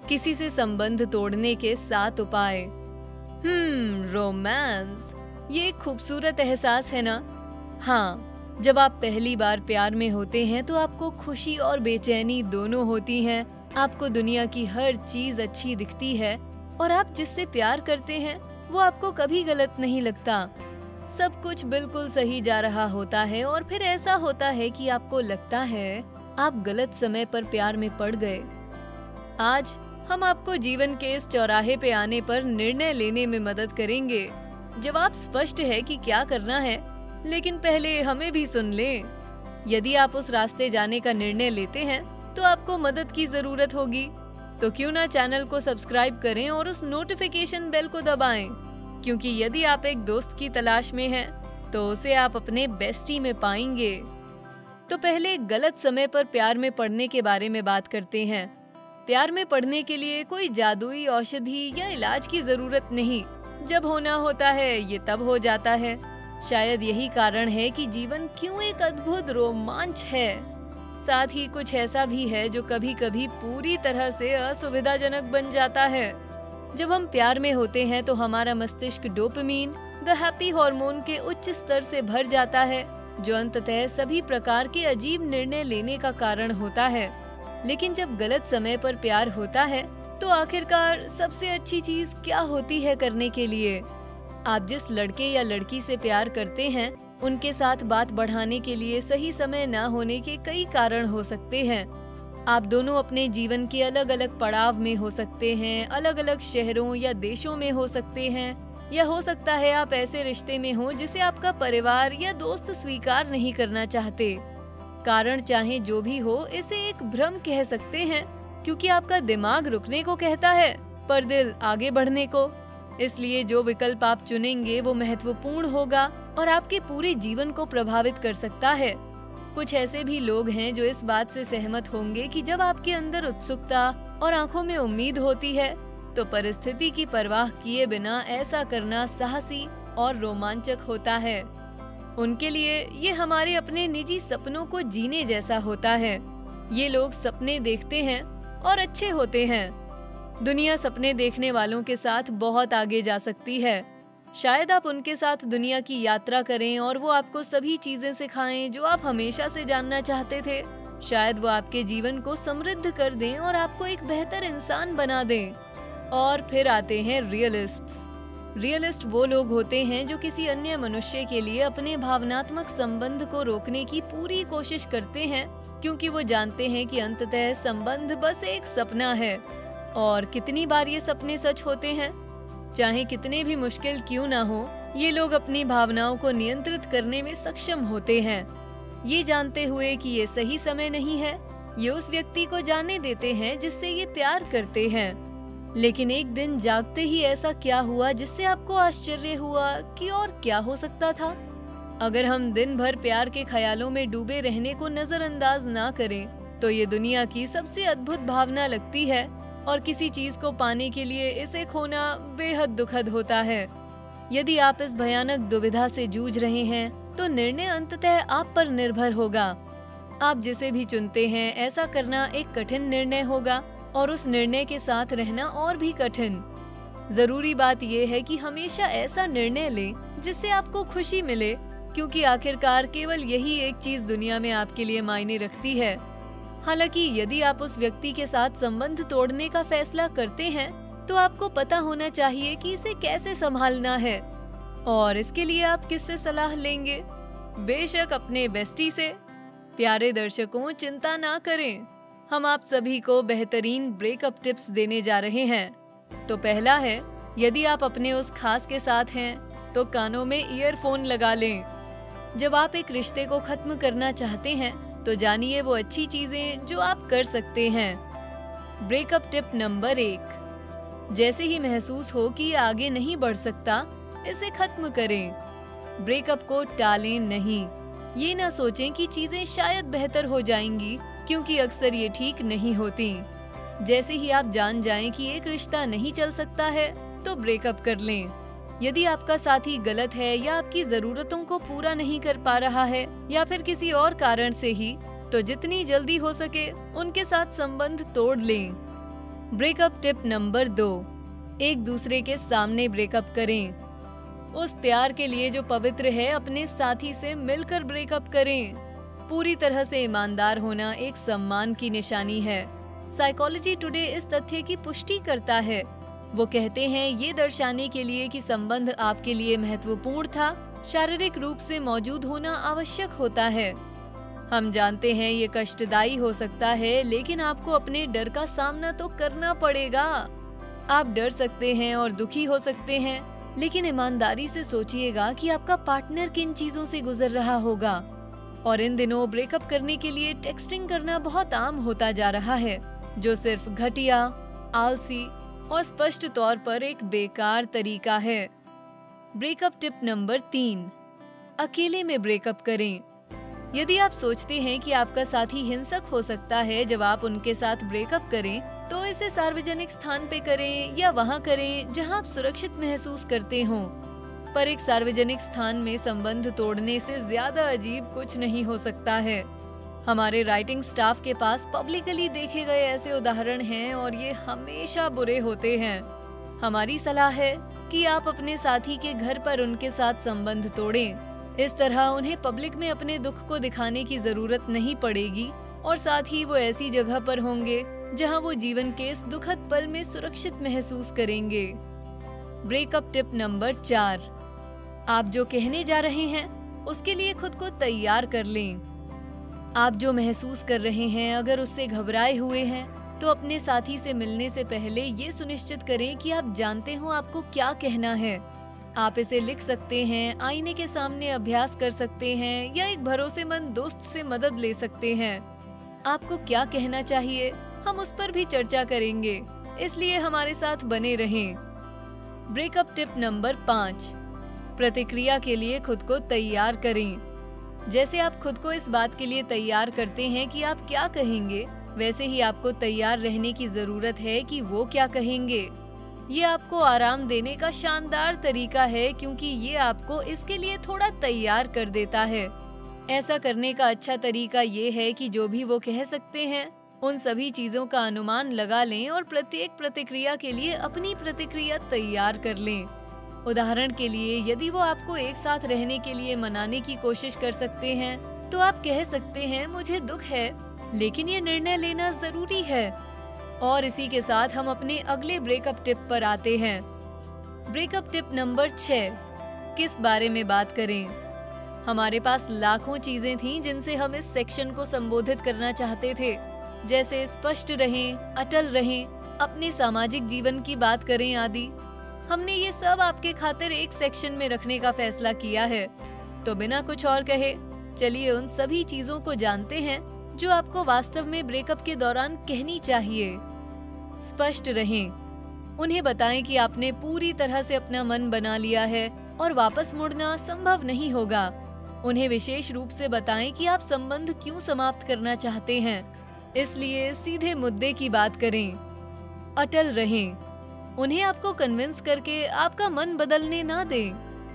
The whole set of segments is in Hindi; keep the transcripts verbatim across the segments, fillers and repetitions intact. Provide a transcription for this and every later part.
किसी से संबंध तोड़ने के सात उपाय। हम्म रोमांस, ये एक खूबसूरत एहसास है ना। हाँ, जब आप पहली बार प्यार में होते हैं तो आपको खुशी और बेचैनी दोनों होती हैं। आपको दुनिया की हर चीज अच्छी दिखती है और आप जिससे प्यार करते हैं वो आपको कभी गलत नहीं लगता। सब कुछ बिल्कुल सही जा रहा होता है और फिर ऐसा होता है कि आपको लगता है आप गलत समय पर प्यार में पड़ गए। आज हम आपको जीवन के इस चौराहे पे आने पर निर्णय लेने में मदद करेंगे। जवाब स्पष्ट है कि क्या करना है, लेकिन पहले हमें भी सुन लें। यदि आप उस रास्ते जाने का निर्णय लेते हैं तो आपको मदद की जरूरत होगी, तो क्यों ना चैनल को सब्सक्राइब करें और उस नोटिफिकेशन बेल को दबाएं, क्योंकि यदि आप एक दोस्त की तलाश में हैं तो उसे आप अपने बेस्टी में पाएंगे। तो पहले गलत समय पर प्यार में पड़ने के बारे में बात करते हैं। प्यार में पड़ने के लिए कोई जादुई औषधि या इलाज की जरूरत नहीं। जब होना होता है ये तब हो जाता है। शायद यही कारण है कि जीवन क्यों एक अद्भुत रोमांच है। साथ ही कुछ ऐसा भी है जो कभी कभी पूरी तरह से असुविधाजनक बन जाता है। जब हम प्यार में होते हैं तो हमारा मस्तिष्क डोपामीन, द हैप्पी हार्मोन के उच्च स्तर से भर जाता है, जो अंततः सभी प्रकार के अजीब निर्णय लेने का कारण होता है। लेकिन जब गलत समय पर प्यार होता है तो आखिरकार सबसे अच्छी चीज क्या होती है करने के लिए? आप जिस लड़के या लड़की से प्यार करते हैं उनके साथ बात बढ़ाने के लिए सही समय न होने के कई कारण हो सकते हैं। आप दोनों अपने जीवन के अलग अलग पड़ाव में हो सकते हैं, अलग अलग शहरों या देशों में हो सकते हैं, या हो सकता है आप ऐसे रिश्ते में हो जिसे आपका परिवार या दोस्त स्वीकार नहीं करना चाहते। कारण चाहे जो भी हो, इसे एक भ्रम कह सकते हैं, क्योंकि आपका दिमाग रुकने को कहता है पर दिल आगे बढ़ने को। इसलिए जो विकल्प आप चुनेंगे वो महत्वपूर्ण होगा और आपके पूरे जीवन को प्रभावित कर सकता है। कुछ ऐसे भी लोग हैं जो इस बात से सहमत होंगे कि जब आपके अंदर उत्सुकता और आंखों में उम्मीद होती है तो परिस्थिति की परवाह किए बिना ऐसा करना साहसी और रोमांचक होता है। उनके लिए ये हमारे अपने निजी सपनों को जीने जैसा होता है। ये लोग सपने देखते हैं और अच्छे होते हैं। दुनिया सपने देखने वालों के साथ बहुत आगे जा सकती है। शायद आप उनके साथ दुनिया की यात्रा करें और वो आपको सभी चीजें सिखाएं जो आप हमेशा से जानना चाहते थे। शायद वो आपके जीवन को समृद्ध कर दें और आपको एक बेहतर इंसान बना दें। और फिर आते हैं रियलिस्ट्स। रियलिस्ट वो लोग होते हैं जो किसी अन्य मनुष्य के लिए अपने भावनात्मक संबंध को रोकने की पूरी कोशिश करते हैं, क्योंकि वो जानते हैं कि अंततः संबंध बस एक सपना है। और कितनी बार ये सपने सच होते हैं। चाहे कितने भी मुश्किल क्यों ना हो, ये लोग अपनी भावनाओं को नियंत्रित करने में सक्षम होते हैं। ये जानते हुए कि ये सही समय नहीं है, ये उस व्यक्ति को जाने देते हैं जिससे ये प्यार करते हैं। लेकिन एक दिन जागते ही ऐसा क्या हुआ जिससे आपको आश्चर्य हुआ कि और क्या हो सकता था? अगर हम दिन भर प्यार के ख्यालों में डूबे रहने को नजरअंदाज ना करें तो ये दुनिया की सबसे अद्भुत भावना लगती है, और किसी चीज को पाने के लिए इसे खोना बेहद दुखद होता है। यदि आप इस भयानक दुविधा से जूझ रहे हैं तो निर्णय अंततः आप पर निर्भर होगा। आप जिसे भी चुनते हैं ऐसा करना एक कठिन निर्णय होगा और उस निर्णय के साथ रहना और भी कठिन। जरूरी बात यह है कि हमेशा ऐसा निर्णय लें जिससे आपको खुशी मिले, क्योंकि आखिरकार केवल यही एक चीज दुनिया में आपके लिए मायने रखती है। हालांकि यदि आप उस व्यक्ति के साथ संबंध तोड़ने का फैसला करते हैं तो आपको पता होना चाहिए कि इसे कैसे संभालना है, और इसके लिए आप किससे सलाह लेंगे? बेशक अपने बेस्टी से। प्यारे दर्शकों, चिंता ना करें, हम आप सभी को बेहतरीन ब्रेकअप टिप्स देने जा रहे हैं। तो पहला है, यदि आप अपने उस खास के साथ हैं तो कानों में ईयरफोन लगा लें। जब आप एक रिश्ते को खत्म करना चाहते हैं तो जानिए वो अच्छी चीजें जो आप कर सकते हैं। ब्रेकअप टिप नंबर एक, जैसे ही महसूस हो कि ये आगे नहीं बढ़ सकता, इसे खत्म करें। ब्रेकअप को टालें नहीं। ये ना सोचें कि चीजें शायद बेहतर हो जाएंगी, क्योंकि अक्सर ये ठीक नहीं होती। जैसे ही आप जान जाएं कि एक रिश्ता नहीं चल सकता है तो ब्रेकअप कर लें। यदि आपका साथी गलत है या आपकी जरूरतों को पूरा नहीं कर पा रहा है या फिर किसी और कारण से ही, तो जितनी जल्दी हो सके उनके साथ संबंध तोड़ लें। ब्रेकअप टिप नंबर दो, एक दूसरे के सामने ब्रेकअप करें। उस प्यार के लिए जो पवित्र है, अपने साथी से मिलकर ब्रेकअप करें। पूरी तरह से ईमानदार होना एक सम्मान की निशानी है। साइकोलॉजी टुडे इस तथ्य की पुष्टि करता है। वो कहते हैं, ये दर्शाने के लिए कि संबंध आपके लिए महत्वपूर्ण था, शारीरिक रूप से मौजूद होना आवश्यक होता है। हम जानते हैं ये कष्टदायी हो सकता है, लेकिन आपको अपने डर का सामना तो करना पड़ेगा। आप डर सकते हैं और दुखी हो सकते हैं, लेकिन ईमानदारी से सोचिएगा कि आपका पार्टनर किन चीजों से गुजर रहा होगा। और इन दिनों ब्रेकअप करने के लिए टेक्सटिंग करना बहुत आम होता जा रहा है, जो सिर्फ घटिया, आलसी और स्पष्ट तौर पर एक बेकार तरीका है। ब्रेकअप टिप नंबर तीन, अकेले में ब्रेकअप करें। यदि आप सोचते हैं कि आपका साथी हिंसक हो सकता है जब आप उनके साथ ब्रेकअप करें, तो इसे सार्वजनिक स्थान पे करें या वहाँ करें जहाँ आप सुरक्षित महसूस करते हों। पर एक सार्वजनिक स्थान में संबंध तोड़ने से ज्यादा अजीब कुछ नहीं हो सकता है। हमारे राइटिंग स्टाफ के पास पब्लिकली देखे गए ऐसे उदाहरण हैं और ये हमेशा बुरे होते हैं। हमारी सलाह है कि आप अपने साथी के घर पर उनके साथ संबंध तोड़ें। इस तरह उन्हें पब्लिक में अपने दुख को दिखाने की जरूरत नहीं पड़ेगी और साथ ही वो ऐसी जगह पर होंगे जहां वो जीवन के इस दुखद पल में सुरक्षित महसूस करेंगे। ब्रेकअप टिप नंबर चार, आप जो कहने जा रहे हैं उसके लिए खुद को तैयार कर लें। आप जो महसूस कर रहे हैं, अगर उससे घबराए हुए हैं, तो अपने साथी से मिलने से पहले ये सुनिश्चित करें कि आप जानते हो आपको क्या कहना है। आप इसे लिख सकते हैं, आईने के सामने अभ्यास कर सकते हैं या एक भरोसेमंद दोस्त से मदद ले सकते हैं। आपको क्या कहना चाहिए, हम उस पर भी चर्चा करेंगे, इसलिए हमारे साथ बने रहें। ब्रेकअप टिप नंबर पाँच, प्रतिक्रिया के लिए खुद को तैयार करें। जैसे आप खुद को इस बात के लिए तैयार करते हैं कि आप क्या कहेंगे, वैसे ही आपको तैयार रहने की जरूरत है कि वो क्या कहेंगे। ये आपको आराम देने का शानदार तरीका है, क्योंकि ये आपको इसके लिए थोड़ा तैयार कर देता है। ऐसा करने का अच्छा तरीका ये है कि जो भी वो कह सकते हैं, उन सभी चीजों का अनुमान लगा लें और प्रत्येक प्रतिक्रिया के लिए अपनी प्रतिक्रिया तैयार कर लें। उदाहरण के लिए, यदि वो आपको एक साथ रहने के लिए मनाने की कोशिश कर सकते हैं, तो आप कह सकते हैं, मुझे दुख है, लेकिन ये निर्णय लेना जरूरी है। और इसी के साथ हम अपने अगले ब्रेकअप टिप पर आते हैं। ब्रेकअप टिप नंबर छह, किस बारे में बात करें। हमारे पास लाखों चीजें थीं जिनसे हम इस सेक्शन को संबोधित करना चाहते थे, जैसे स्पष्ट रहें, अटल रहें, अपने सामाजिक जीवन की बात करें आदि। हमने ये सब आपके खातिर एक सेक्शन में रखने का फैसला किया है। तो बिना कुछ और कहे, चलिए उन सभी चीजों को जानते हैं जो आपको वास्तव में ब्रेकअप के दौरान कहनी चाहिए। स्पष्ट रहें। उन्हें बताएं कि आपने पूरी तरह से अपना मन बना लिया है और वापस मुड़ना संभव नहीं होगा। उन्हें विशेष रूप से बताएं कि आप संबंध क्यों समाप्त करना चाहते हैं, इसलिए सीधे मुद्दे की बात करें। अटल रहें। उन्हें आपको कन्विंस करके आपका मन बदलने ना दें।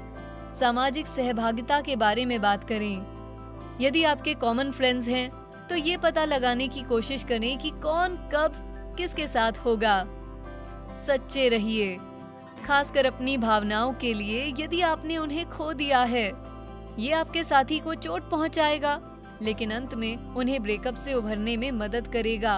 सामाजिक सहभागिता के बारे में बात करें। यदि आपके कॉमन फ्रेंड्स हैं, तो ये पता लगाने की कोशिश करें कि कौन कब किसके साथ होगा। सच्चे रहिए, खासकर अपनी भावनाओं के लिए। यदि आपने उन्हें खो दिया है, ये आपके साथी को चोट पहुंचाएगा, लेकिन अंत में उन्हें ब्रेकअप से उभरने में मदद करेगा।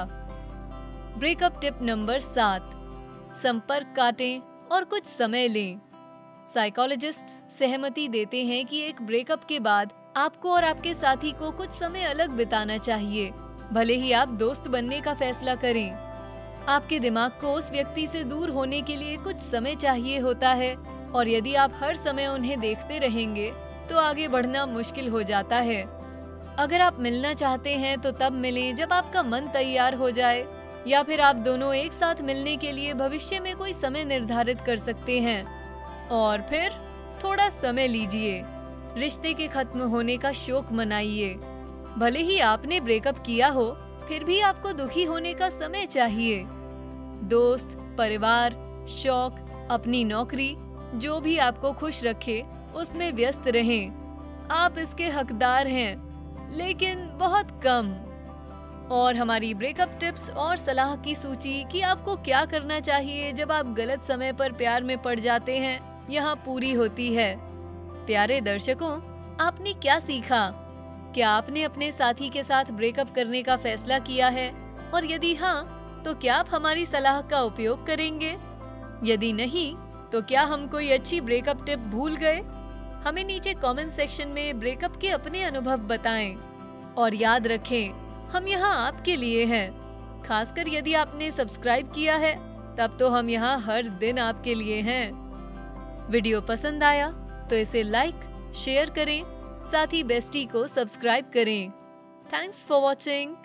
ब्रेकअप टिप नंबर सात, संपर्क काटें और कुछ समय लें। साइकोलॉजिस्ट सहमति देते हैं कि एक ब्रेकअप के बाद आपको और आपके साथी को कुछ समय अलग बिताना चाहिए, भले ही आप दोस्त बनने का फैसला करें। आपके दिमाग को उस व्यक्ति से दूर होने के लिए कुछ समय चाहिए होता है, और यदि आप हर समय उन्हें देखते रहेंगे तो आगे बढ़ना मुश्किल हो जाता है। अगर आप मिलना चाहते हैं तो तब मिलें जब आपका मन तैयार हो जाए, या फिर आप दोनों एक साथ मिलने के लिए भविष्य में कोई समय निर्धारित कर सकते हैं। और फिर थोड़ा समय लीजिए, रिश्ते के खत्म होने का शोक मनाइए। भले ही आपने ब्रेकअप किया हो, फिर भी आपको दुखी होने का समय चाहिए। दोस्त, परिवार, शौक, अपनी नौकरी, जो भी आपको खुश रखे उसमें व्यस्त रहें। आप इसके हकदार हैं, लेकिन बहुत कम। और हमारी ब्रेकअप टिप्स और सलाह की सूची कि आपको क्या करना चाहिए जब आप गलत समय पर प्यार में पड़ जाते हैं, यहाँ पूरी होती है। प्यारे दर्शकों, आपने क्या सीखा? क्या आपने अपने साथी के साथ ब्रेकअप करने का फैसला किया है? और यदि हाँ, तो क्या आप हमारी सलाह का उपयोग करेंगे? यदि नहीं, तो क्या हम कोई अच्छी ब्रेकअप टिप भूल गए? हमें नीचे कमेंट सेक्शन में ब्रेकअप के अपने अनुभव बताएं। और याद रखें, हम यहाँ आपके लिए हैं। खासकर यदि आपने सब्सक्राइब किया है, तब तो हम यहाँ हर दिन आपके लिए हैं। वीडियो पसंद आया तो इसे लाइक, शेयर करें, साथ ही बेस्टी को सब्सक्राइब करें। Thanks for watching.